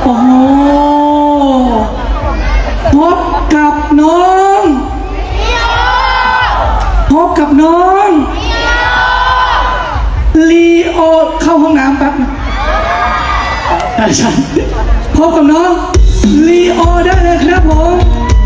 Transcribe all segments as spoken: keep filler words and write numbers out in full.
โอ้โหพบกับน้องพบกับน้องลีโอเข้าห้องน้ำแป๊บนะใช่พบกับน้องลีโอได้เลยครับผม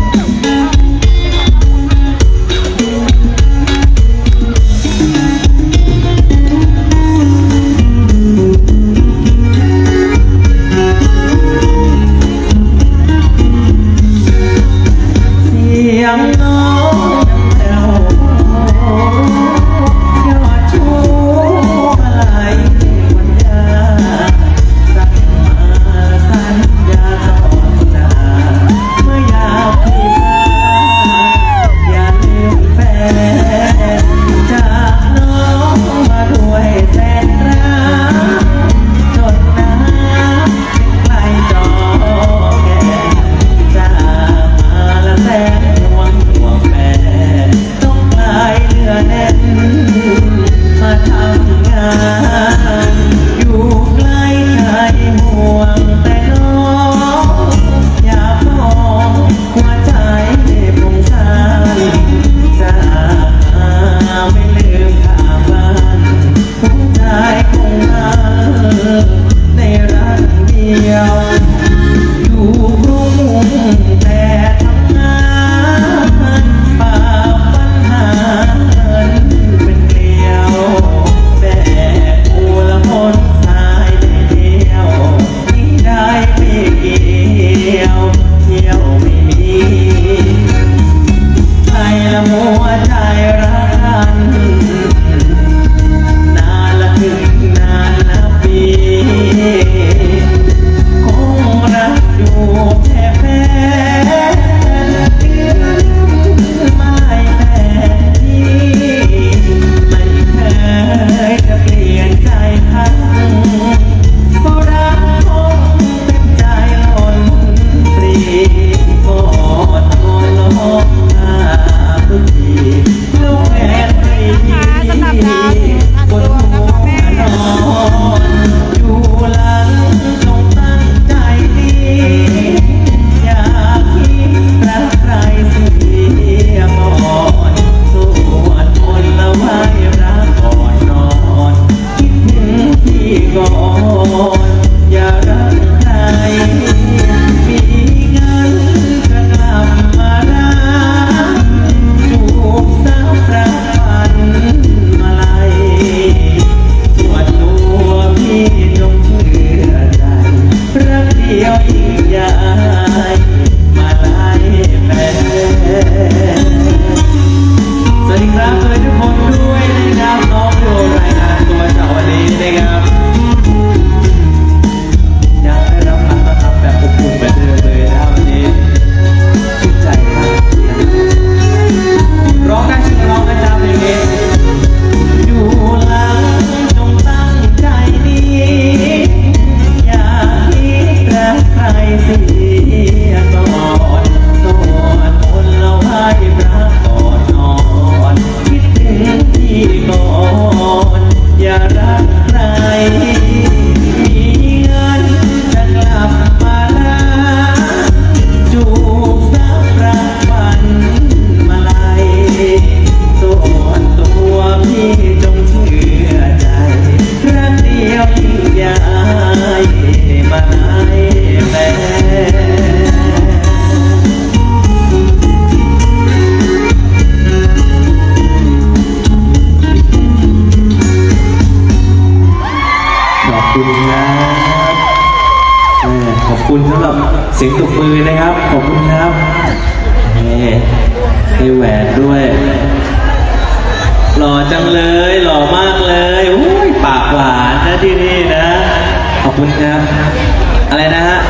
ขอบคุณสำหรับเสียงตบมือนะครับขอบคุณครับนี่ให้แหวนด้วยหล่อจังเลยหล่อมากเลยอุ้ยปากหวานนะที่นี่นะขอบคุณครับอะไรนะฮะ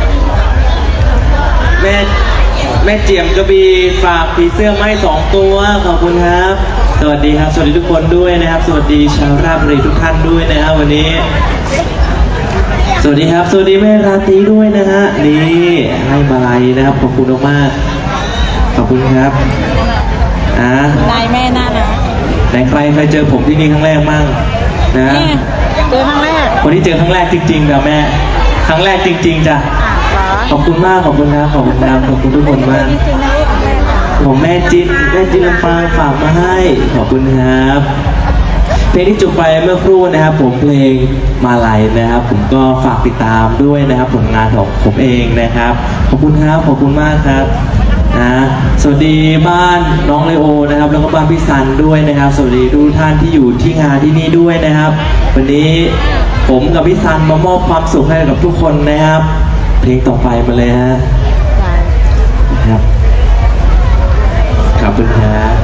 แม่แม่เจียมกระบี่ฝากผีเสื้อไม้สองตัวขอบคุณครับสวัสดีครับสวัสดีทุกคนด้วยนะครับสวัสดีชาวราชบุรีทุกท่านด้วยนะครับวันนี้สวัสดีครับสวัสดีแม่ราตรีด้วยนะฮะนี่ให้มาลัยนะครับขอบคุณมากขอบคุณครับอ่ะนายแม่น่ารักไหนใครเคยเจอผมที่นี่ครั้งแรกมั่งนะเจอครั้งแรกคนที่เจอครั้งแรกจริงๆแบบแม่ครั้งแรกจริงๆจ้ะขอบคุณมากขอบคุณนะขอบคุณนะขอบคุณทุกคนมากผมแม่จินแม่จินลำปางฝากมาให้ขอบคุณครับเพลงที่จบไปเมื่อครู่นะครับผมเพลงมาลัยนะครับผมก็ฝากติดตามด้วยนะครับผลงานของผมเองนะครับขอบคุณครับขอบคุณมากครับนะสวัสดีบ้านน้องเลโอนะครับแล้วก็บ้านพี่ซันด้วยนะครับสวัสดีทุกท่านที่อยู่ที่งานที่นี่ด้วยนะครับวันนี้ผมกับพี่ซันมามอบความสุขให้กับทุกคนนะครับเพลงต่อไปมาเลยฮะครับขอบคุณครับ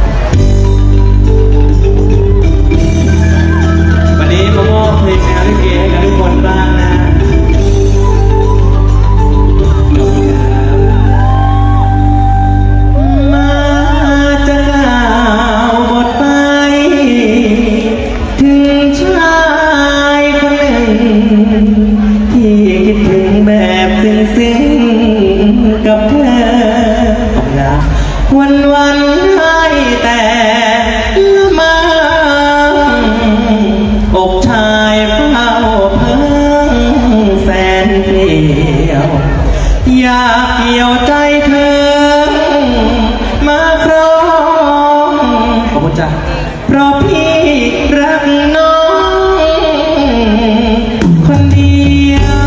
วันนี้มามอบเพลงแนวลิเกให้กับทุกคนบ้างนะมาจะกล่าวบทไปถึงชายคนหนึ่งที่คิดถึงแบบซึ้งๆกับเธอวันวันให้แต่ละมังอกชายเฝ้าเพิ่งแสนเปลี่ยวอยากเกี่ยวใจเธอมาครองขอบคุณจ้ะเพราะพี่รักน้องคนเดียว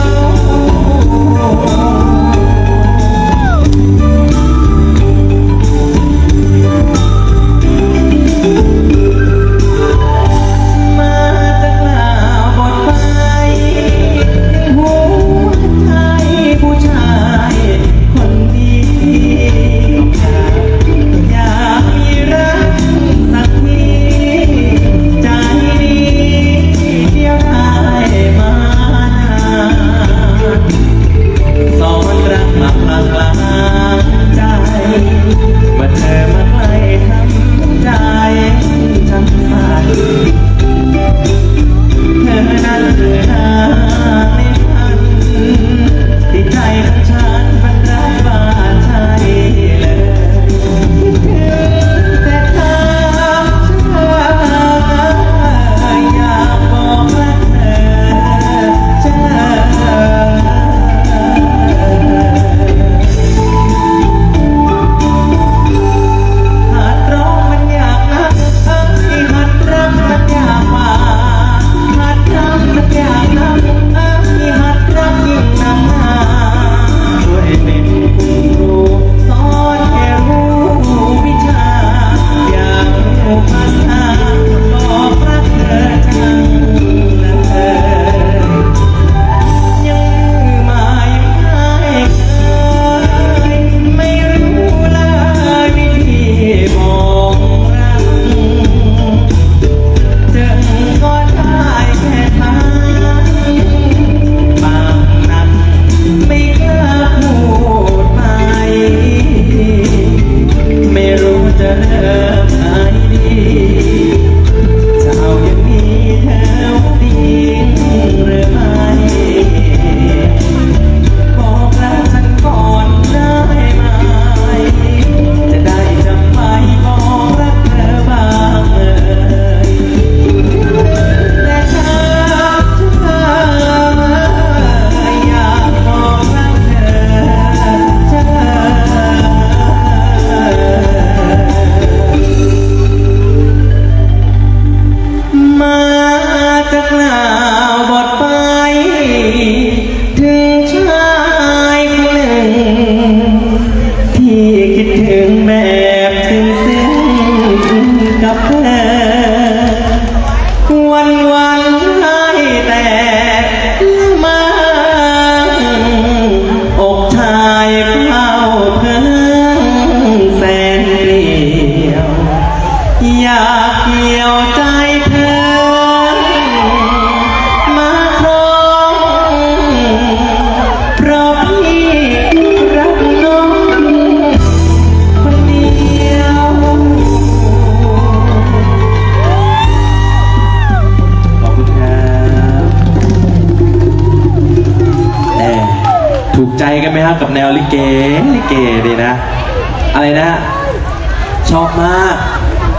กันไหมครับกับแนวลิเกลิเกดีนะอะไรนะชอบมาก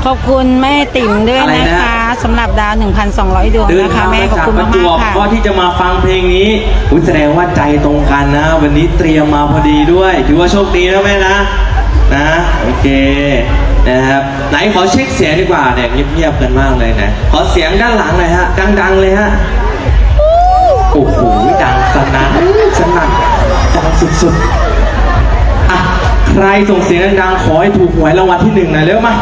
ขอบคุณแม่ติ๋มด้วยอะไรนะนะคะสำหรับดาว หนึ่งพันสองร้อย ดวงเดินนะคะทางแม่มาขอบจากคุณประมาจกวบๆค่ะก็ที่จะมาฟังเพลงนี้อุ๊ยแสดงว่าใจตรงกันนะ วันนี้เตรียมมาพอดีด้วย ถือว่าโชคดีนะแม่นะนะโอเคนะครับไหนขอเช็คเสียงดีกว่าเนี่ยเงียบๆกันมากเลยนะขอเสียงด้านหลังหน่อยฮะดังๆเลยฮะโอ้โหดังสนั่นสนั่นดังสุดๆอ่ะใครส่งเสียงดังๆขอให้ถูกหวยรางวัลที่หนึ่งหน่อยเร็วมา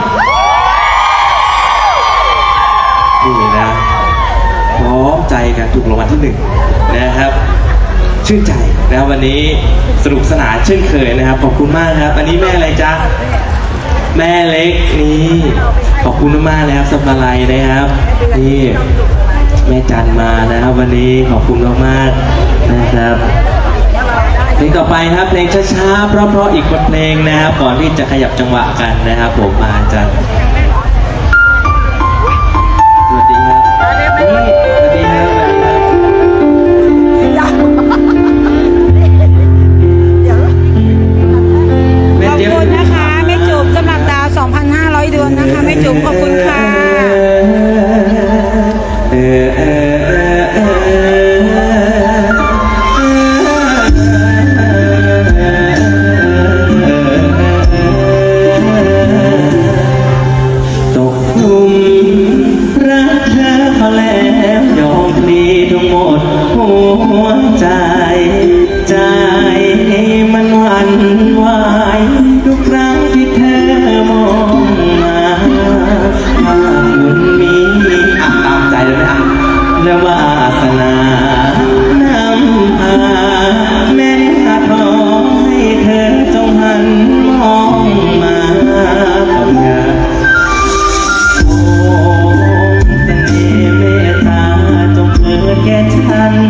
นี่นะพร้อมใจกันถูกรางวัลที่หนึ่งนะครับชื่นใจนะวันนี้สนุกสนานเช่นเคยนะครับขอบคุณมากครับอันนี้แม่อะไรจ๊ะแม่เล็กนี่ขอบคุณมากนะครับสำหรับอะไรนะครับนี่แม่จันมานะครับวันนี้ขอบคุณมากๆนะครับเพลงต่อไปครับเพลงช้าๆเพราะๆอีกบทเพลงนะครับก่อนที่จะขยับจังหวะกันนะครับผมมาจันสวัสดีครับนี่สวัสดีครับสวัสดีครับแม่ขอบเจี๊ยบคุณนะคะแม่จุ๋มสำหรับดาว สองพันห้าร้อย ดวงนะคะแม่จุ๋มขอบคุณค่ะเออเออเออเออตกหลุมรักเธอพอแล้วยอมพลีทั้งหมดหัวใจใจมันหวั่นไหวทุกครั้งที่เธอมองมาถ้าคุณมีอ่ะตามใจเลยไหมอ่ะและวาสนานำพาแม้อาจขอให้เธอจงหันมองมาขอบคุณครับ โอ้เสน่ห์เมตตาจงเกิดแก่ฉัน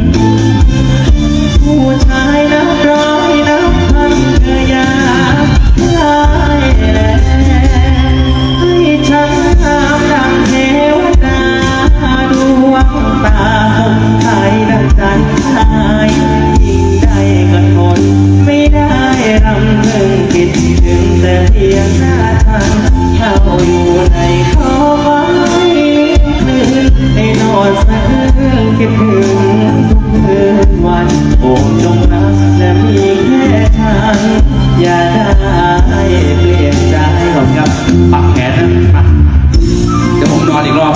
ผู้ชายนับร้อยนับพันเธออยากได้แลให้ฉันงามดังเทวดาดวงตาสดใสดังจันทร์ชายยิ่งได้ก็ทนไม่ได้รำพึงคิดถึงแต่เพียงหน้าฉันเข้าอยู่ในข้อไว้คืนให้นอนสักคืนคิดถึงทุกคืนวันโอ้จงรักและมีแค่ฉันอย่าได้เปลี่ยนใจขอบครับปักแขนนะมาเดี๋ยวผมนอนอีกรอบ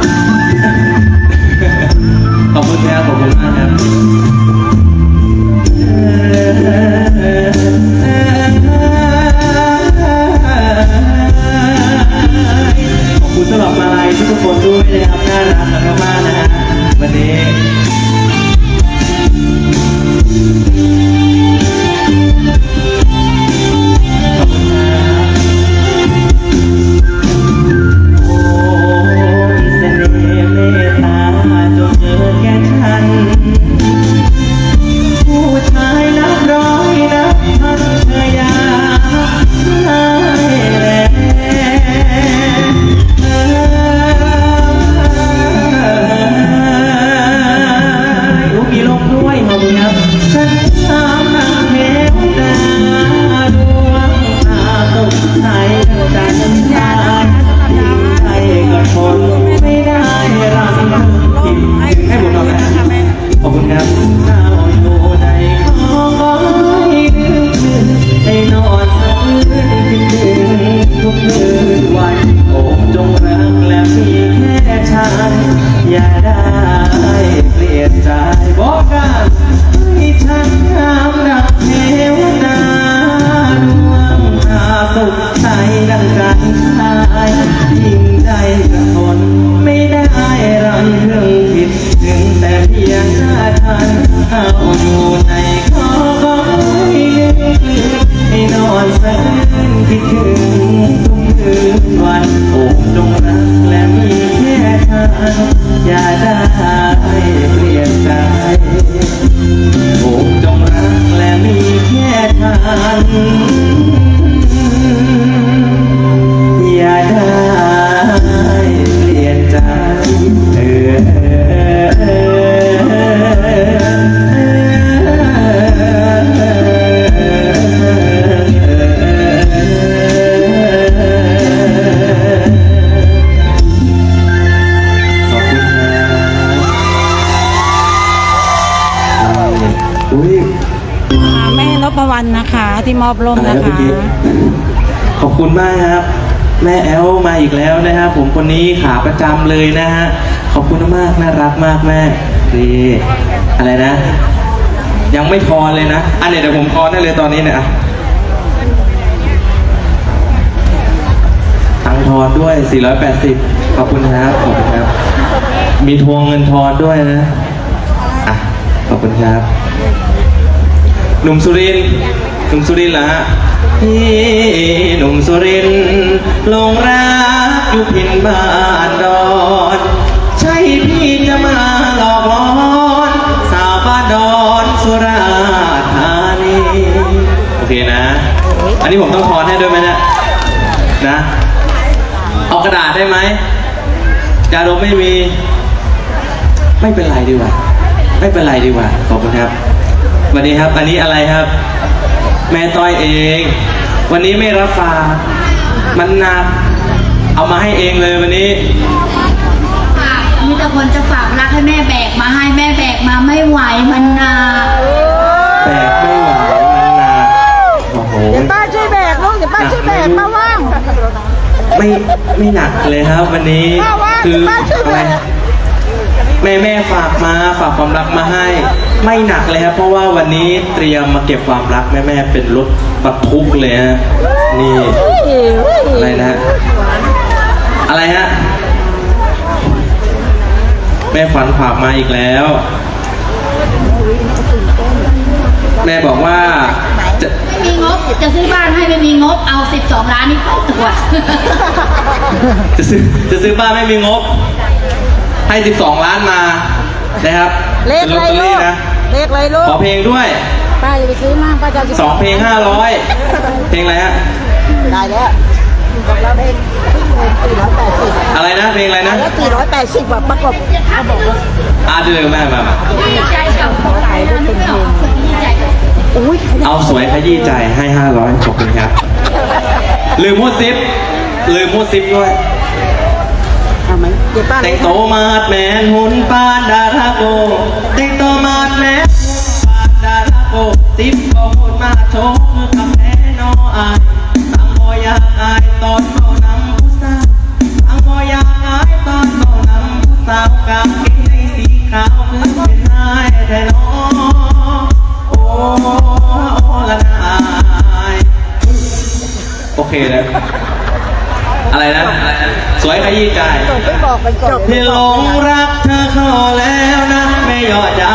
ขอบคุณครับขอบคุณมากครับขอบคุณสำหรับมาลัยทุกคนด้วยนะครับน่ารักมากๆนะฮะวันนี้ขอบคุณครับโอ้เสน่ห์เมตตาจงเกิดแก่ฉันผู้ชายนับร้อยนับพันเธออยากได้แลมีลมด้วยขอบคุณครับฉันตามนางเทวดาดวงตาสดใสดังจันทร์ชายยิ่งใจก็ทนไม่ได้รังกินให้ผมนอนนะขอบคุณครับเจ้าอยู่ในข้อไว้ลืมคืนให้นอนสักคืนคิดถึงทุกคืนวันโอ้จงรักและมีแค่ฉันอย่าได้เปลี่ยนใจบอกกันให้ฉันงามดังเทวดาดวงตาสดใสดังจันทร์ชายยิ่งใจกระทนไม่ได้รังเรื่องผิดถึงแต่เพียงหน้าฉันเอาอยู่ในข้อไว้ลืมคืนให้นอนสักคืนคิดถึงทุกคืนวันโอ้จงรักและมีแค่ฉันอย่าได้เปลี่ยนใจโอ้จงรักและมีแค่ฉันอย่าได้เปลี่ยนใจเออฮ้ยอ่าแม่นพวรรณนะคะที่มอบร่มอะไรนะนะเมื่อคะกี้ขอบคุณมากครับ แม่แอลมาอีกแล้วนะครับผมคนนี้ขาประจำเลยนะฮะขอบคุณมากน่ารักมากแม่ดีอะไรนะ ยังไม่ทอนเลยนะอันนี้เดี๋ยวผมทอนได้เลยตอนนี้เนี่ยตังทอนด้วยสี่ร้อยแปดสิบขอบคุณครับขอบคุณครับมีทวงเงินทอนด้วยนะอ่ะขอบคุณครับหนุ่มสุรินทร์หนุ่มสุรินทร์เหรอฮะพี่หนุ่มสุรินทร์หลงรักอยู่พินบ้านดอนใช่พี่จะมาหลอกล่อสาวบ้านดอนสุราษฎร์ธานีโอเคนะอันนี้ผมต้องทอนให้ด้วยไหมเนี่ยนะเอากระดาษได้ไหมยาดมไม่มีไม่เป็นไรดีกว่าไม่เป็นไรดีกว่าขอบคุณครับวันนี้ครับอันนี้อะไรครับแม่ต้อยเองวันนี้ไม่รับฝากมันหนักเอามาให้เองเลยวันนี้มีแต่คนจะฝากรักให้แม่แบกมาให้แม่แบกมาไม่ไหวมันหนักแบกไม่ไหวมันหนักโอ้โหเดี๋ยวป้าช่วยแบกลูกเดี๋ยวป้าช่วยแบกป้าว่างไม่ไม่หนักเลยครับวันนี้คืออะไรแม่แม่ฝากมาฝากความรักมาให้ไม่หนักเลยครับเพราะว่าวันนี้เตรียมมาเก็บความรักแม่แม่เป็นรถบรรทุกเลยฮะนี่อะไรนะอะไรฮะแม่ขวัญฝากมาอีกแล้วแม่บอกว่าจะไม่มีงบจะซื้อบ้านให้ไม่มีงบเอาสิบสองล้านนี่เข้าตัวจะซื้อจะซื้อบ้านไม่มีงบให้สิบสองล้านมานะครับเลขอะไรลูกเลขอะไรลูกขอเพลงด้วยป้าจะไปซื้อมากป้าจะสองเพลงห้าร้อยเพลงอะไรฮะได้แล้วบอกเราเพลงสี่ร้อยแปดสิบอะไรนะเพลงอะไรนะสี่ร้อยแปดสิบแบบประกบเขาบอกว่าอ่าเดิมแม่มาดีใจกับขายด้วยเป็นเพลงดีใจเอาสวยขยี้ใจให้ห้าร้อยขอบคุณครับลืมมูดซิปลืมมูดซิปด้วยแต่งโตมาดแมนหุ่นปานดาราโกแต่งโตมาดแมนหุ่นปานดาราโกซิปโกหุ่นมาโชว์มือกับแม่นออายตั้งบ่อยากอายตอนโตนำผู้สาวตั้งบ่อยากอายตอนโตนำผู้สาวกางเกงในสีขาวเพื่อเป็นนายแต่น้อโอ้โอ้ละนายโอเคเลยอะไรนะสวยขยี้ใจที่หลงรักเธอเข้าแล้วนะไม่ยอดใจ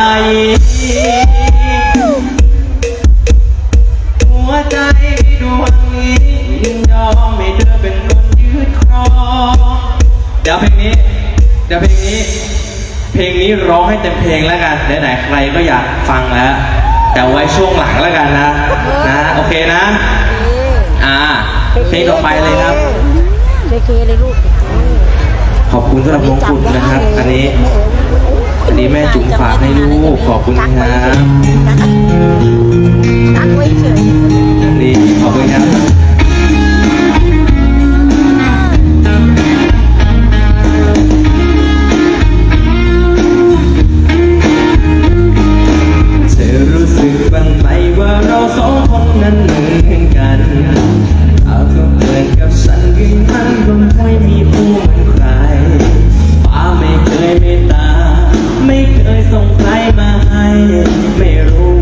หัวใจดวงนี้ยินยอมไม่เธอเป็นคนยืดครองเดี๋ยวเพลงนี้เดี๋ยวเพลงนี้เพลงนี้ร้องให้เต็มเพลงแล้วกันไหนๆใครก็อยากฟังแล้วแต่ไว้ช่วงหลังแล้วกันนะนะโอเคนะอ่าเพลงต่อไปเลยครับเคเลยลูกขอบคุณสำหรับมงกุฎนะครับอันนี้อันนี้แม่จุ๋มฝากให้ลูกขอบคุณครับนี่ขอบคุณครับเธอรู้สึกบ้างไหมว่าเราสองคนนั้นเหมือนกันเอาก็เหมือนกับฉันคือมันก็ไม่มีผู้เหมือนใครฟ้าไม่เคยเมตตาไม่เคยส่งใครมาให้ไม่รู้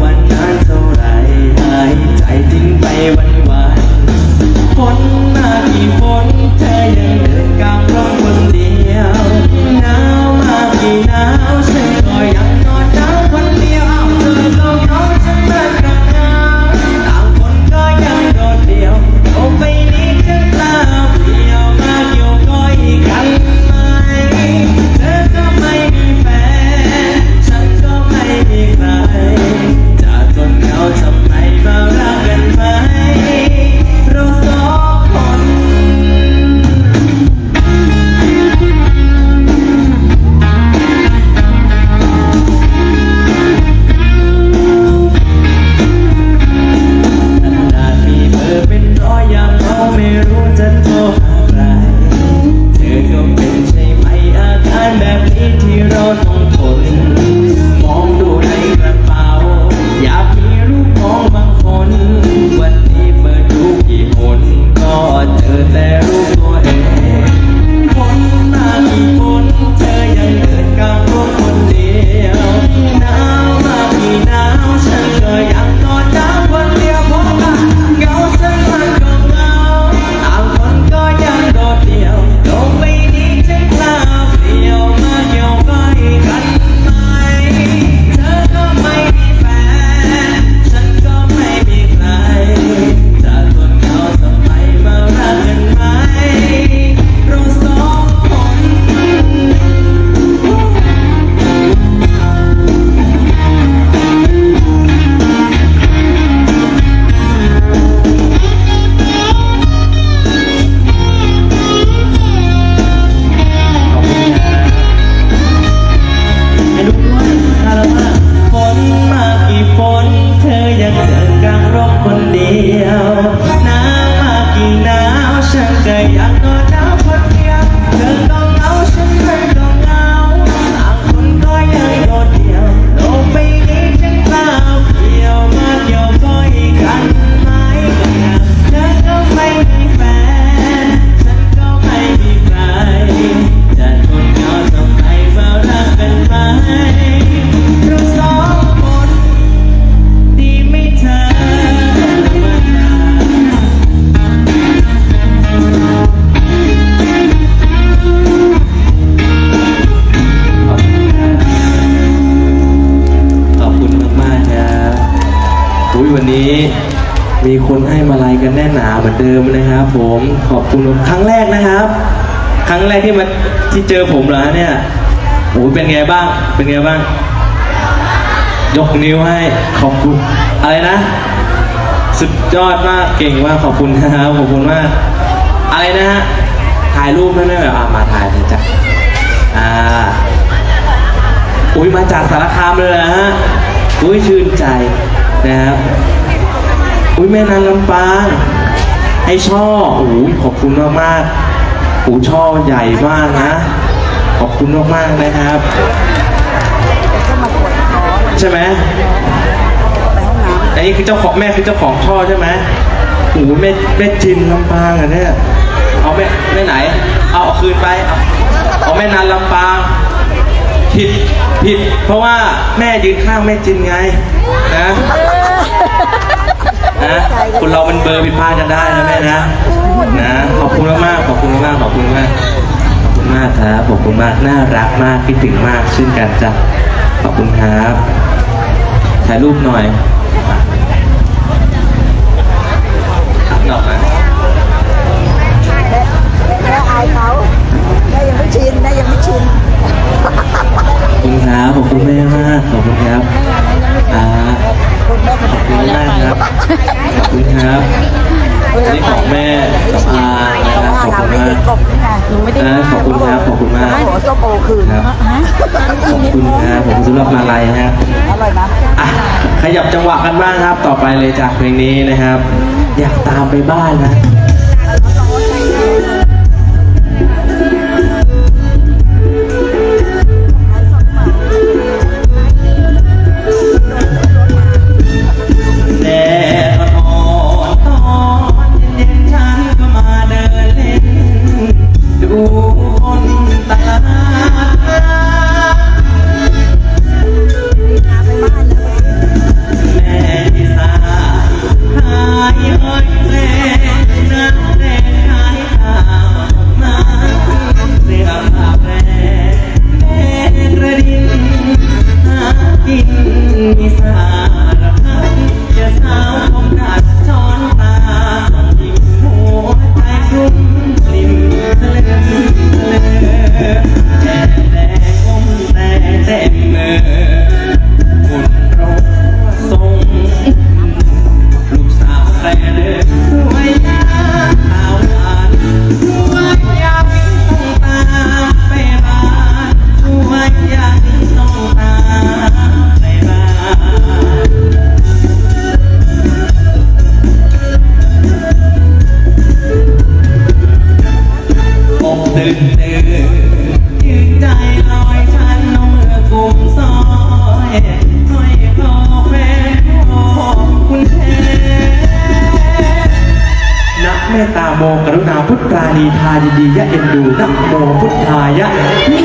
อุ้ยวันนี้มีคนให้มาลัยกันแน่นหนาเหมือนเดิมนะครับผมขอบคุณครั้งแรกนะครับ ครั้งแรกที่มาที่เจอผมเหรอเนี่ยโอ้ยเป็นไงบ้างเป็นไงบ้างยกนิ้วให้ขอบคุณอะไรนะสุดยอดมากเก่งมากขอบคุณนะครับขอบคุณมากอะไรนะฮะถ่ายรูปได้ไหมแบบมาถ่ายเลยจ้ะอ่าอุ้ยมาจากสารคามเลยนะฮะอุ้ยชื่นใจนะครับอุ้ยแม่นางลำปางไอช่อโอ้ยขอบคุณมากมากโอ้ช่อใหญ่มากนะขอบคุณมากมากนะครับใช่ไหมอันนี้คือเจ้าของแม่คือเจ้าของช่อใช่ไหมโอ้แม่แม่จินลำปางอ่ะเนี่ยเอาแม่แม่ไหนเอาเอาคืนไปเอาเอาแม่นางลำปางผิดผิดเพราะว่าแม่ยืนข้างแม่จินไงนะนะคนเรามันเบอร์ผิดพลาดกันได้นะแม่นะนะขอบคุณมากขอบคุณมากขอบคุณมากขอบคุณมากครับขอบคุณมากน่ารักมากคิดถึงมากเช่นกันจ้ะขอบคุณครับถ่ายรูปหน่อยหน่อยนะแล้วอายเขาได้ยังไม่ชินได้ยังไม่ชินขอบคุณครับขอบคุณแม่มากขอบคุณครับอ่าขอบคุณมากครับขอบคุณครับนี่ของแม่กับอานะครับขอบคุณมากนะขอบคุณครับขอบคุณมากครับขอบคุณครับผมสำหรับมาลัยนะครับอ่ะขยับจังหวะกันบ้างครับต่อไปเลยจากเพลงนี้นะครับอยากตามไปบ้านนะเมตตาโมกรุณาพุทธานีทายินดียะเอ็นดูนะโมพุทธายะ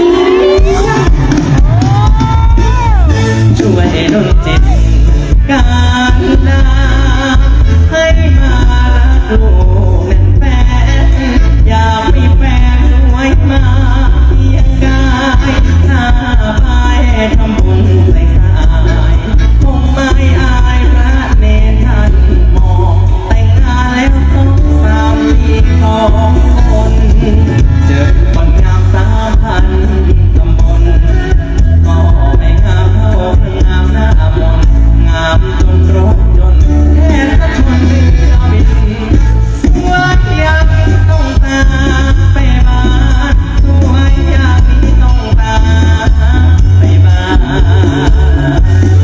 ช่วยดลจิตการดาให้มารักลูกแน่นแฟนอยากมีแฟนสวยมาเพียงกายหน้าพายทำบุญใส่สายคงไม่อายพระเนรท่านมองแต่งงานแล้วต้องสามปีของคนเจอคนงามสามพันตำบลก็ไม่งามเท่างามหน้ามนงามจนรถยนต์แทนก็ชนเรือบินสวยอย่างนี้ต้องตามไปบ้านสวยอย่างนี้ต้องตามไปบ้าน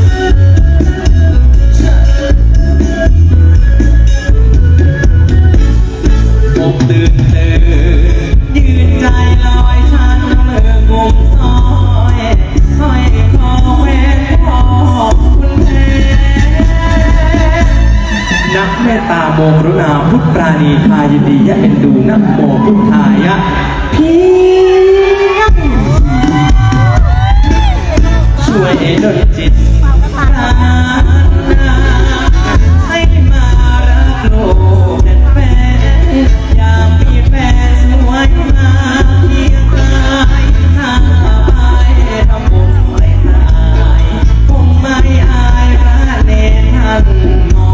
อกตื่นตื่นยืนใจลอยฉันมือกุมซอยห้อยคอแหวนพ่อคุณแม่นักเมตตาโมกรุณาพุทธปราณีทายินดียะเอ็นดูนะโมพุทธายะเพียงช่วยดลจิตปรารถนาให้มารักโลกแน่นแฟนอยากมีแฟนสวยมาเพียงกายหน้าพายทำบุญใส่สายคงไม่อายพระเนรท่านมอ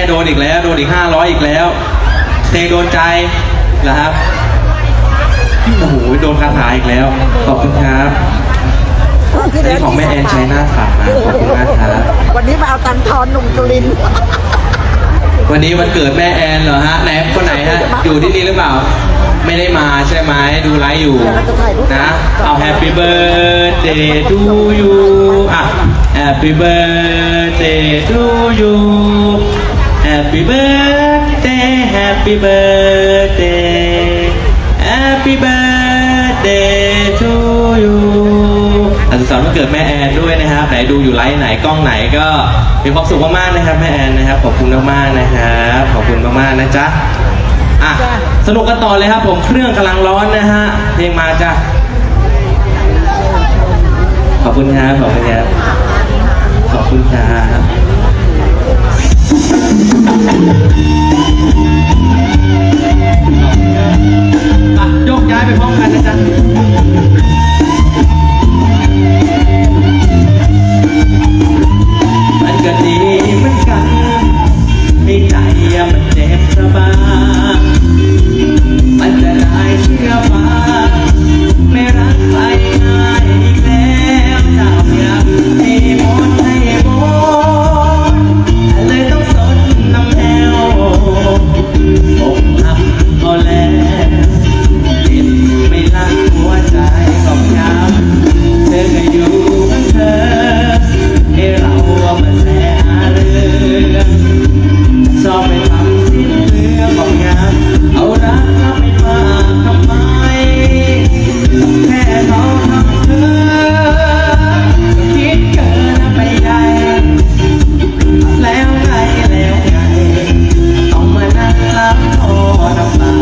โดนอีกแล้วโดนอีกห้าร้อยอีกแล้วเพลงโดนใจเหรอครับโอ้โหโดนคาถาอีกแล้วขอบคุณครับอันนี้ของแม่แอนชัยนาทฝากมาขอบคุณมากครับวันนี้มาเอาตังทอนหนุ่มจุลินทร์วันนี้วันเกิดแม่แอนเหรอฮะไหนคนไหนฮะอยู่ที่นี่หรือเปล่าไม่ได้มาใช่ไหมดูไลฟ์อยู่นะเอา Happy Birthday to you อ่ะ Happy Birthday to you Happy Birthday Happy Birthday Happy Birthday to you อสุขสันต์วันเกิดแม่แอนด้วยนะครับไหนดูอยู่ไลฟ์ไหนกล้องไหนก็มีความสุขมากๆนะครับแม่แอนนะครับขอบคุณมากๆนะครับขอบคุณมากๆนะจ๊ะอ่ะสนุกกันต่อเลยครับผมเครื่องกำลังร้อนนะฮะเพลงมาจ้ะขอบคุณครับขอบคุณครับขอบคุณครับอ่ะยกย้ายไปพร้อมกันนะจ๊ะมันก็ดีเหมือนกันให้ใจมันเจ็บสบายมันจะได้เชื่อฟ้าไม่รักใครง่ายอีกแล้วเจ้าอยากให้หมดให้หมดเลยต้องสนน้ำแถวอกหักก็แล้วเจ็บไม่รักหัวใจก็ยาวเธอก็อยู่ของเธอให้เรามาแซ่หาเรื่องชอบไปทำสิ้นเรื่องของงานเอารักเราไม่มาทำไมแค่เขาทำเธอก็คิดเกินไปใหญ่แล้วไงแล้วไงต้องมานั่งล้างคอน้ำตา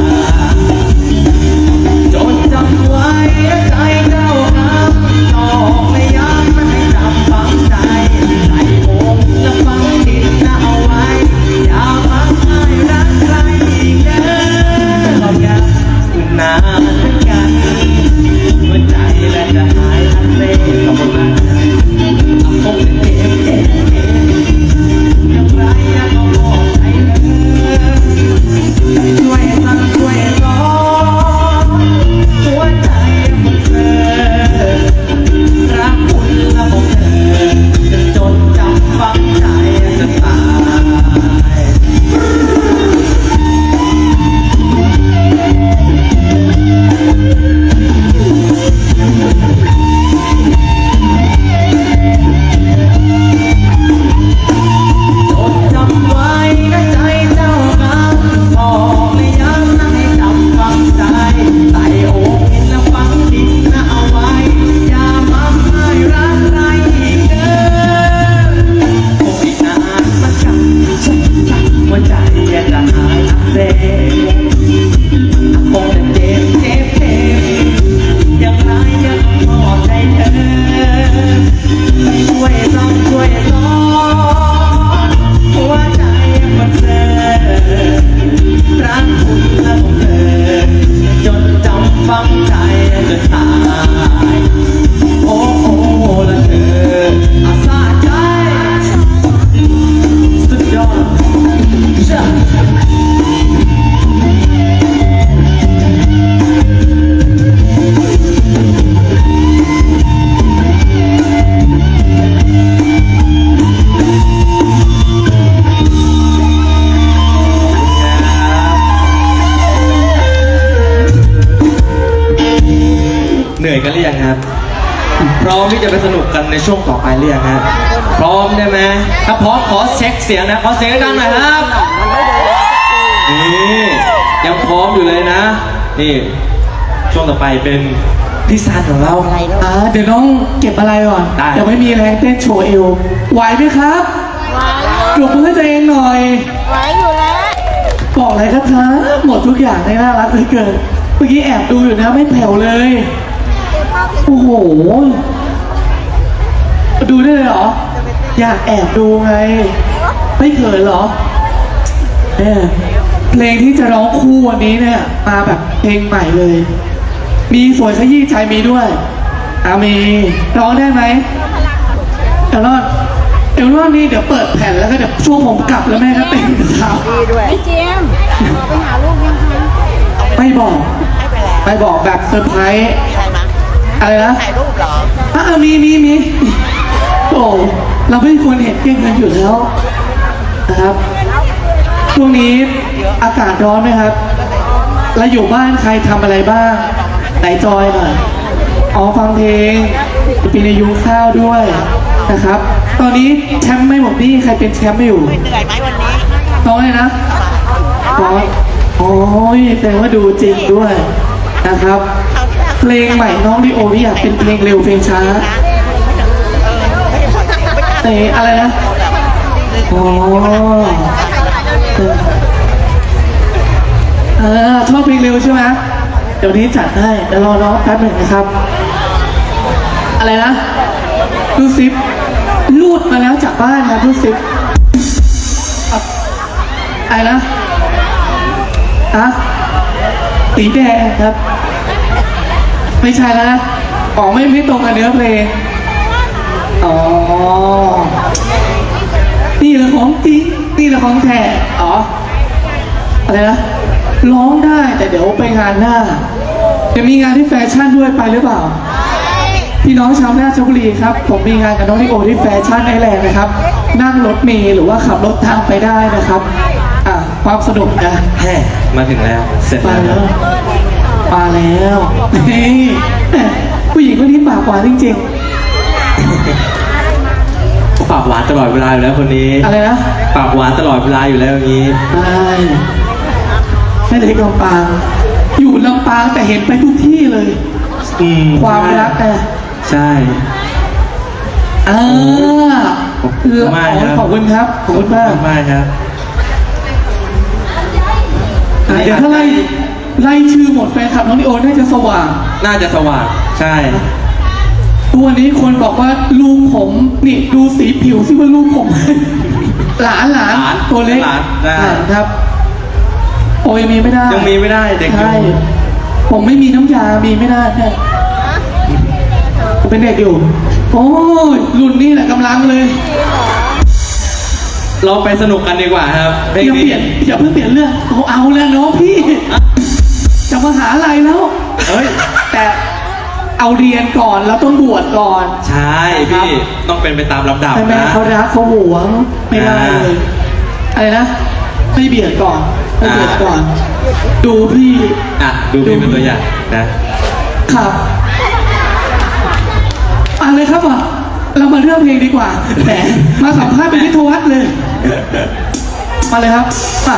จนจำไว้ใจเจ้ากรรมนอกไม่ย้ำไม่ให้จำฝังใจใส่อกและฝังดินเอาไว้อย่าฟังให้รักใครอีกเด้อเราอยากคุณนานเหมือนกันหัวใจและจะหายทันเล่ขอบคุณมากเอาคงเป็นเก็บเก็บเก็บอย่างไรอยากเอาบอกให้เธอช่วยสั่งช่วยสอนหัวใจของเธอรักคุณและของเธอจะจดจำฝังใจจะตายจดจำไว้ในใจเจ้ากรรมบอกไม่ย้ำนะให้จำฝังใจใส่อกหินและฝังดินนะเอาไว้อย่ามาให้รักใครอีกเด้อคงอีกนานเหมือนกันหัวใจจะหายอักเสบคงจะเจ็บเจ็บเจ็บอย่างไรยังพอใจเธอช่วยส่องช่วยสอนหัวใจมันเธอรักคุณและของเธอจนจำฝังใจจนตายโอ้โอ้และเธออาสาใจสุดยอดเชื่อเหนื่อยกันหรือยังครับพร้อมที่จะไปสนุกกันในช่วงต่อไปหรือยังครับพร้อมได้ไหมถ้าพร้อมขอเช็คเสียงนะขอเสียงดังหน่อยครับนี่ยังพร้อมอยู่เลยนะนี่ช่วงต่อไปเป็นพี่ซันของเราอ่าเดี๋ยวน้องเก็บอะไรก่อนได้เดี๋ยวไม่มีแรงเต้นโชว์เอวไหวไหมครับปรบมือให้ตัวเองหน่อยไหวอยู่แล้วบอกอะไรครับคะหมดทุกอย่างในน่ารักเหลือเกินเมื่อกี้แอบดูอยู่นะไม่แผ่วเลยโอ้โหดูได้เลยเหรออยากแอบดูไงไม่เขินเหรอเนี่ยเพลงที่จะร้องคู่วันนี้เนี่ยมาแบบเพลงใหม่เลย มีสวยขยี้ใจมีด้วยอามีร้องได้ไหมเอลลอนเดี๋ยวว่านี่เดี๋ยวเปิดแผ่นแล้วก็เดี๋ยวช่วงผมกลับแล้วแม่ก็เต้นกับเขาดีด้วยพี่เจมส์ไปหาลูกยังคะไม่บอกให้ไปแล้วไม่บอกแบบเซอร์ไพรส์ใช่ไหมอะไรนะถ่ายรูปเหรออ่ะมีมีมีโอ้เราไม่ควรเห็นเก่งกันอยู่แล้วนะครับช่วงนี้อากาศร้อนไหมครับแล้วอยู่บ้านใครทำอะไรบ้างไหนจอยหน่อยอ๋อฟังเพลงปีในยุ้งข้าวด้วยนะครับ ตอนนี้แชมป์ไม่หมดนี่ใครเป็นแชมป์ไม่อยู่เหนื่อยไหมวันนี้น้องเลยนะน้องโอ้ยแสดงว่าดูจริงด้วยนะครับ เพลงใหม่น้องดิโอนี่อยากเป็นเพลงเร็วเพลงช้าเตะอะไรนะอ๋อเออชอบเพลงเร็วใช่ไหมเดี๋ยวนี้จัดให้เดี๋ยวรอน้องแป๊บหนึ่งนะครับ อะไรนะดูซิปลูดมาแล้วจากบ้านนะดูซิปอะไรนะอะตีแดงครับ ไม่ใช่แล้วนะอ๋อไม่ไม่ตรงกับเนื้อเพลงอ๋อนี่แหละของจริงนี่แหละของแท้อ๋ออะไรนะร้องได้แต่เดี๋ยวไปงานหน้าจะมีงานที่แฟชั่นด้วยไปหรือเปล่าพี่น้องชาวราชบุรีครับผมมีงานกับน้องลิโอที่แฟชั่นไอแลนด์นะครับนั่งรถเมล์หรือว่าขับรถทางไปได้นะครับอ่ะความสนุกนะแฮ่มาถึงแล้วเสร็จมาแล้แล้ว วมาแล้วเฮ้ยผู้หญิงคนนี้ปากหวานจริงปากหวานตลอดเวลาอยู่แล้วคนนี้ๆอะไรนะปากหวานตลอดเวลาอยู่แล้วอย่างนี้ใช่แม่เด็กลำปางอยู่ลำปางแต่เห็นไปทุกที่เลยอืมความรักนะใช่อ่าขอบคุณมากครับขอบคุณครับขอบคุณมากขอบคุณมากครับอ่ะเดี๋ยวถ้าไล่ไล่ชื่อหมดแฟนคลับน้องนิโอน่าจะสว่างน่าจะสว่างใช่ตัวนี้คนบอกว่าลูกผมนี่ดูสีผิวซิว่าลูกผม หลานหลานหลานตัวเล็กหลานได้หลานครับ โอ้ยมีไม่ได้ยังมีไม่ได้เด็กอยู่ใช่ผมไม่มีน้ำยามีไม่ได้เนี่ยผมเป็นเด็กอยู่โอ้ยรุ่นนี้แหละกำลังเลยเราไปสนุกกันดีกว่าครับเพลงอย่านี้เปลี่ยนอย่าเพิ่งเปลี่ยนเรื่องเอาเอาแล้วน้องพี่จะมาหาอะไรแล้วเฮ้ยแต่เอาเรียนก่อนแล้วต้องบวชก่อนใช่พี่ต้องเป็นไปตามลำดับแต่แม่นะเขารักเขาหวงไม่ได้อ่าเลยอะไรนะไม่เบียดก่อนไม่เบียดก่อน ดูพี่อ่ะดูพี่เป็นตัวอย่างนะครับอ่ะเลยครับอ่ะเรามาเรื่องเพลงดีกว่าแหมมาสัมภาษณ์เป็นพิทวัฒน์เลย มาเลยครับอ่ะ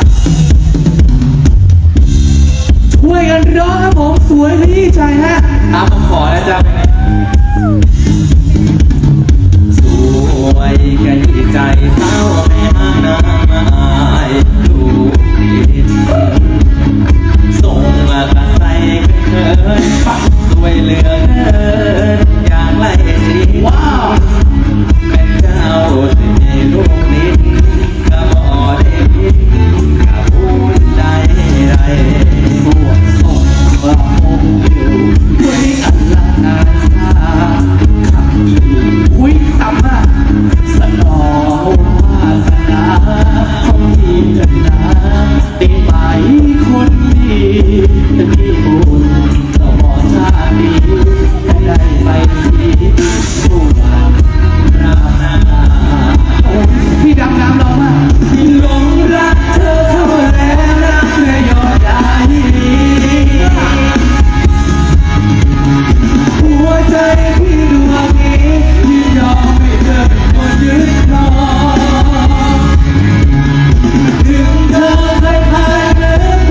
ช่วยกันร้องครับผมสวยขยี้ใจฮะอ่ะผมขอนะจ๊ะสวยขยี้ใจเศร้าไม่ห่างนายดูผิดส่งมากระใสเขินปักสวยเหลือเกินอย่างไรดีว้าวเป็นเจ้าสิมีลูกนิดก็บ่ได้ยินกับพูดใดใดพวกส่งว่าโมอยู่ด้วยอันละนาซาขับอยู่อุ้ยต่ำมากสนอวาสนาของพี่เถิดนะได้ไหมคนดีจะมีบุญก็บอกชาตินี้ให้ได้ไปที่สู่วันรานาพี่ดำน้ำร้องมากหลงรักเธอเข้าแล้วรักเธอยอดได้หัวใจพี่ดวงนี้ที่ยอมให้เธอเป็นคนยึดครองถึงเธอเคยผ่านเดิน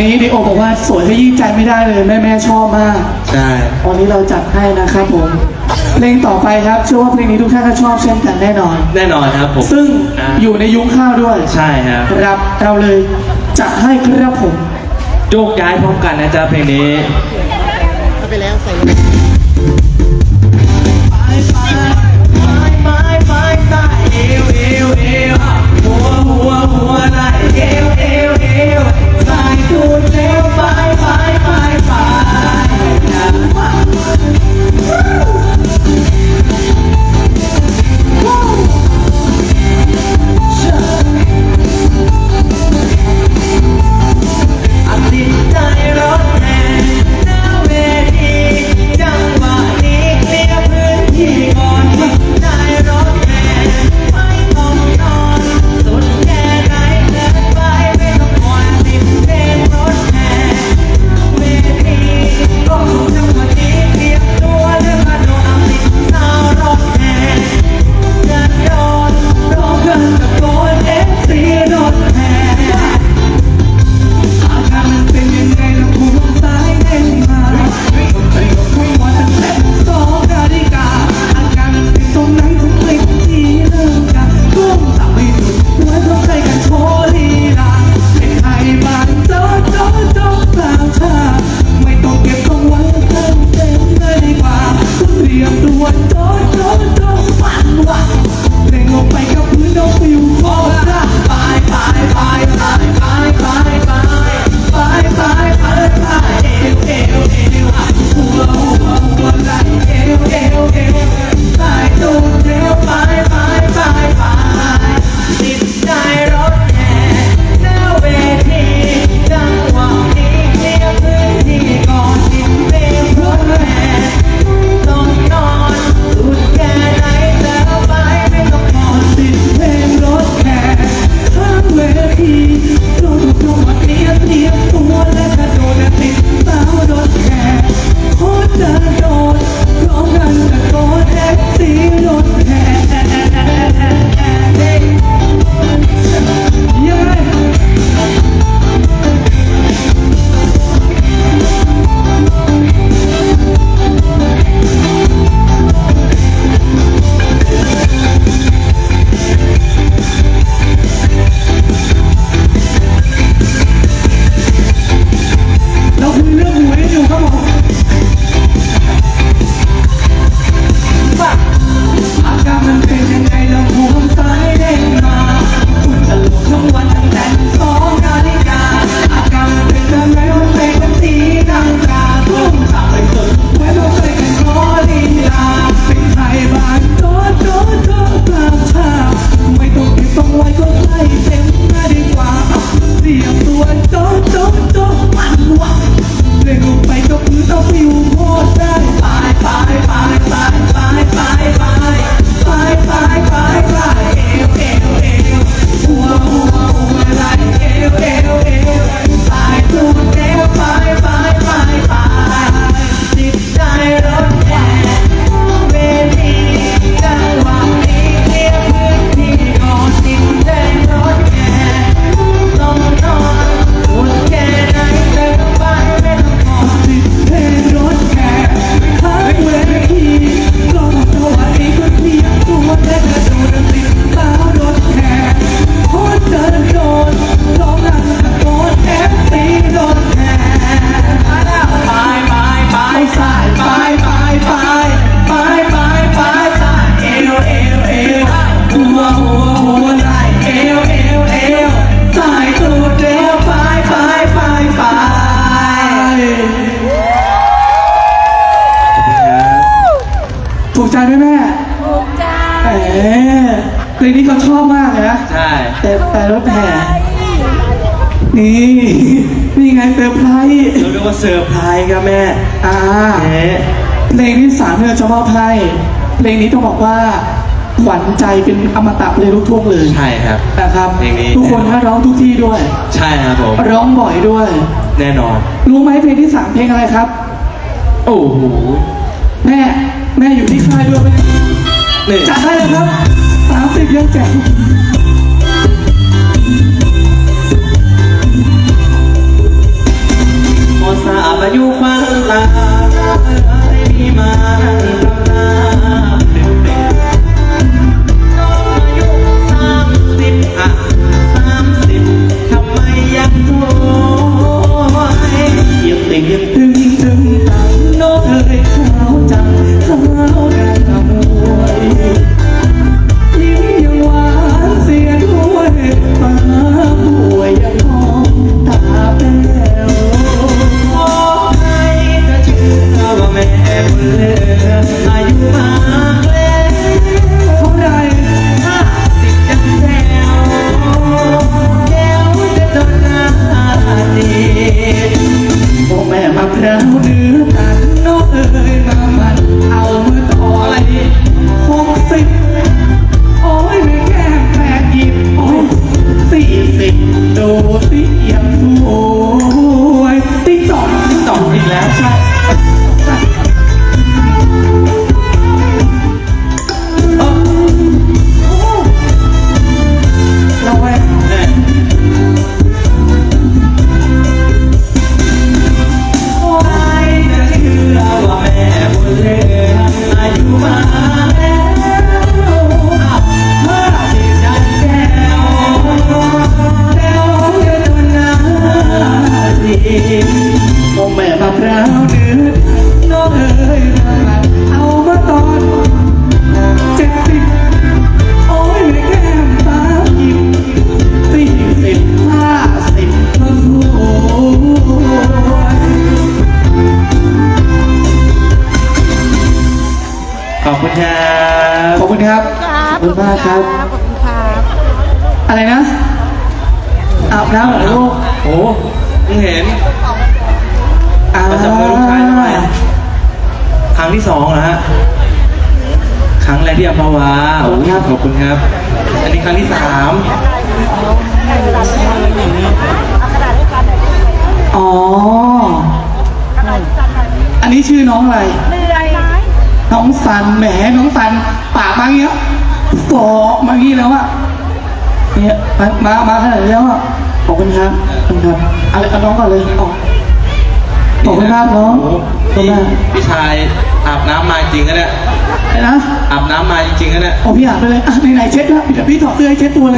นี้ดิโอบอกว่าสวยให้ยิ่งใจไม่ได้เลยแม่แม่ชอบมากใช่วันนี้เราจัดให้นะครับผมเพลงต่อไปครับเชื่อว่าเพลงนี้ทุกท่านก็ชอบเช่นกันแน่นอนแน่นอนครับผมซึ่งอ่ะอยู่ในยุ้งข้าวด้วยใช่ครับครับเราเลยจัดให้ครับผมโยกย้ายพร้อมกันนะจ๊ะเพลงนี้ไปแล้วใส่ถูกใจไหมแม่ถูกใจแหมเพลงนี้เขาชอบมากเลยนะใช่แต่แต่รถแห่นี่นี่ไงเซอร์ไพรส์เราเรียกว่าเซอร์ไพรส์ครับแม่อ่าเอ๊ะเพลงที่สามที่เราจะมอบให้เพลงนี้ต้องบอกว่าขวัญใจเป็นอมตะเลยลูกทุ่งเลยใช่ครับนะครับเพลงนี้ทุกคนก็ร้องทุกที่ด้วยใช่ครับผมร้องบ่อยด้วยแน่นอนรู้ไหมเพลงที่สามเพลงอะไรครับโอ้โหแม่แม่อยู่ที่ค่ายด้วยไหมจัดให้เลยครับสามสิบยังแจกสาบอายุควันตาได้มีมานั่งทำหน้าเด็กเด็กน้องอายุสามสิบอ่ะสามสิบทำไมยังสวยยังติงยังตึงตึงตังน้องเอ๋ยขาวจังขาวดังขมวยยิ้มยังหวานเสียด้วยฟ้าป่วยยังมองตาแป้วขอให้จะเชื่อว่าแม่บุญเหลืออายุมากแล้วเท่าไรห้าสิบยังแจ๋วแก้วจะจนหน้าดีโอ้แม่มะพร้าวเนื้อตันน้องเอ๋ยมามันเอามือต่ออะไรหกสิบโอ้ยไม่แก้มแปดหยิบโอ้ยสี่สิบดูสิยังสวยติ๊กต่อติ๊กต่ออีกแล้วใช่ใช่เออโอ้เราแวะเนี่ยโอ้ยจะเชื่อว่าแม่บุญเหลืออายุมากแล้วอ้าวห้าสิบยังแก้วแล้วจะจนหน้าดีโอ้แม่มะพร้าวเนื้อน้องเอ๋ยมาเอามาตอนเจ็ดสิบโอ้ยไม่แก้มตายิ้มสี่สิบห้าสิบก็สวยขอบคุณครับขอบคุณครับขอบคุณมากครับขอบคุณครับอะไรนะอาบน้ำเหรอลูกโอ้มึงเห็นอ่ามาจับมือลูกชายทำไมครั้งที่สองเหรอฮะครั้งแรกที่อัมพวาโอ้ขอบคุณครับ อันนี้ครั้งที่สามอ๋ออันนี้ชื่อน้องอะไรน้องสันแหมน้องสันปากมาอย่างเงี้ยฟอมาอย่างงี้แล้วอะเนี่ยมามามาขนาดนี้แล้วอะขอบคุณครับขอบคุณครับอะไรเอาน้องก่อนเลยอ๋อขอบคุณมากน้องขอบคุณพี่มากพี่ชายอาบน้ำมาจริงกันเนี่ยไอ้นะอาบน้ำมาจริงๆกันเนี่ยโอ้พี่อาบไปเลยอ่ะไหนๆเช็ดแล้วเดี๋ยวพี่ถอดเสื้อให้เช็ดตัวเลย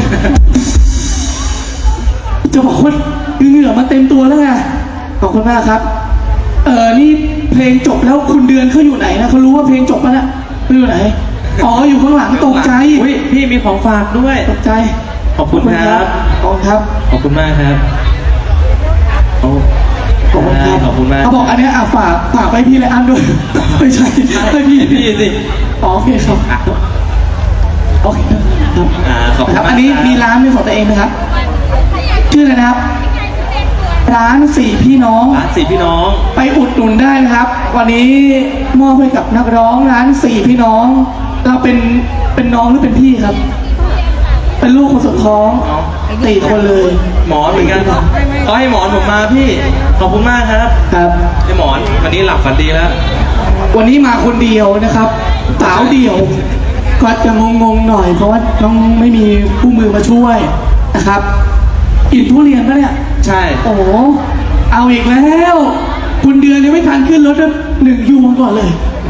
จะบอกว่าเหงื่อมันเต็มตัวแล้วไงขอบคุณมากครับเออนี่เพลงจบแล้วคุณเดือนเขาอยู่ไหนนะเขารู้ว่าเพลงจบแล้วนะเขาอยู่ไหนอ๋ออยู่ข้างหลังตกใจอุ้ยพี่มีของฝากด้วยตกใจขอบคุณครับขอบคุณครับขอบคุณมากครับโอ้ขอบคุณครับขอบคุณมากเขาบอกอันเนี้ยอ่ะฝากฝากไปพี่และอันด้วย ไม่ใช่ให้พี่พี่สิอ๋อโอเคครับโอเคครับอ่าขอบคุณครับมากอันนี้ครับมีร้านเป็นของตัวเองนะครับชื่ออะไรนะครับ ร้านสี่พี่น้องร้านสี่พี่น้องไปอุดหนุนได้นะครับ วันนี้มอบให้กับนักร้องร้านสี่พี่น้อง เราเป็นเป็นน้องหรือเป็นพี่ครับ เป็นลูกคนสุดท้องสี่คนเลยหมอนเหมือนกันเขาให้หมอนผมมาพี่ ขอบคุณมากครับครับให้หมอนวันนี้หลับฝันดีแล้ววันนี้มาคนเดียวนะครับสาวเดียวก็จะงงๆหน่อย เพราะว่าน้องไม่มีผู้มือมาช่วยนะครับกินทุเรียนปะเนี่ยใช่โอ้โหเอาอีกแล้ว คุณเดือนยังไม่ทันขึ้นรถก็หนึ่งยูมาก่อนเลย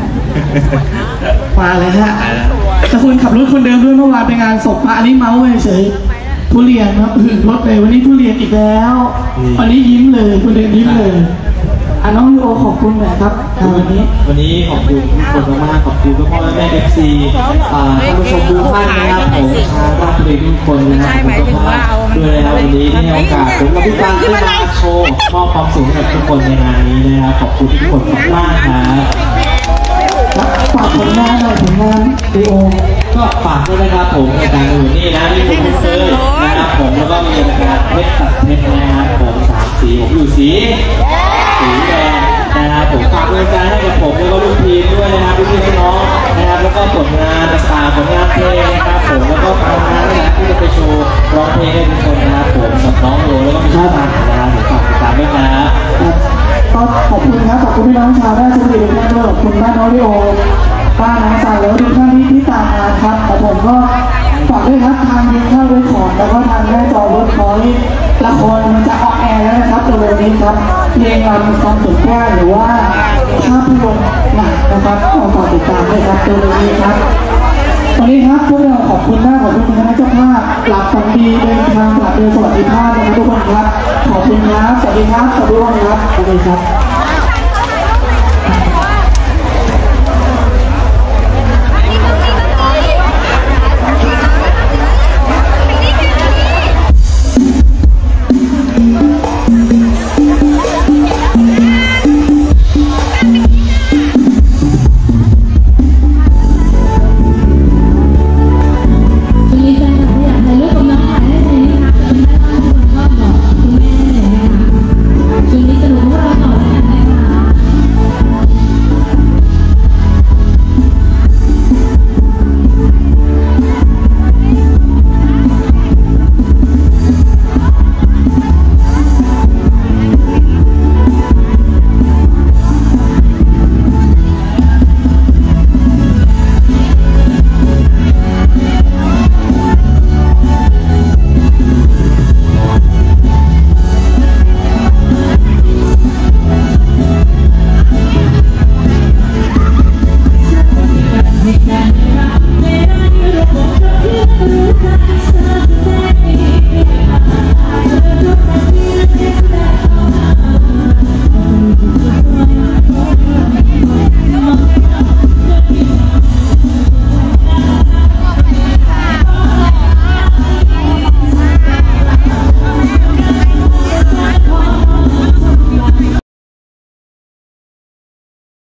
มาเลยฮะแต่คุณขับรถคนเดิมด้วยเมื่อวานไปงานศพมาอันนี้เมาส์เฉยๆทุเรียนครับหึงรถเลยวันนี้ทุเรียนอีกแล้ววันนี้ยิ้มเลยคุณเดือนยิ้มเลยอ่ะน้องยูโอขอบคุณหน่อยครับอ่าวันนี้วันนี้ขอบคุณทุกคนมากๆขอบคุณพ่อแม่เอฟซีท่านผู้ชมทุกท่านนะครับผมชาวราชบุรีทุกคนนะครับผมก็ขอด้วยนะครับวันนี้ที่ให้โอกาสผมกับพี่ฟังได้มาโชว์มอบความสุขให้กับทุกคนในงานนี้นะครับขอบคุณทุกคนมากๆครับฝากผลงานหน่อยผลงานยูโอก็ฝากด้วยนะครับผมในการอยู่นี่นะมีผมเซอร์นะครับผมแล้วก็มีรายการเพชรตัดเพชรนะครับผมสามสีผมอยู่สีสีแดงนะครับผมฝากรายการให้กับผมแล้วก็ลูกทีมด้วยนะครับลูกพี่น้องนะครับแล้วก็ผลงานต่างๆผลงานเพลงนะครับผมแล้วก็ผลงานนะครับที่จะไปโชว์ร้องเพลงให้ทุกคนนะครับผมกับน้องโยแล้วก็มีท่าทางนะครับผมฝากติดตามด้วยนะครับก็ขอบคุณครับขอบคุณพี่น้องชาวราชบุรีทุกท่านด้วยขอบคุณบ้านน้องลิโอป้าน้องสาวแล้วทุกท่านที่ที่ตามงานครับแต่ผมก็ฝากด้วยครับทางยิงเข้าด้วยขอนแล้วก็ทางแม่จอรถคอยละครมันจะออกแอร์แล้วนะครับเร็วๆนี้ครับเพลงรำความสุขแก้หรือว่าภาพยนตร์หนังนะครับก็ฝากติดตามด้วยครับเร็วๆนี้ครับวันนี้ครับพวกเราขอบคุณมากขอบคุณคณะเจ้าภาพหลับฝันดีเดินทางหลับโดยสวัสดิภาพนะครับทุกคนครับขอบคุณครับสวัสดีครับสวัสดีครับสวัสดีครับ